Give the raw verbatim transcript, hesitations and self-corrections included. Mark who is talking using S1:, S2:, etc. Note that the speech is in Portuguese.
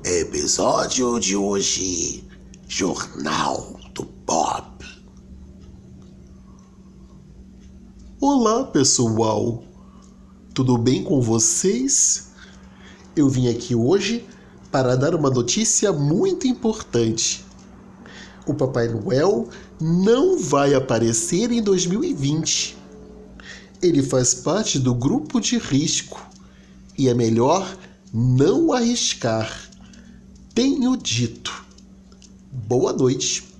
S1: Episódio de hoje: Jornal do Bob.
S2: Olá, pessoal! Tudo bem com vocês? Eu vim aqui hoje para dar uma notícia muito importante. O Papai Noel não vai aparecer em dois mil e vinte. Ele faz parte do grupo de risco e é melhor não arriscar. Tenho dito. Boa noite.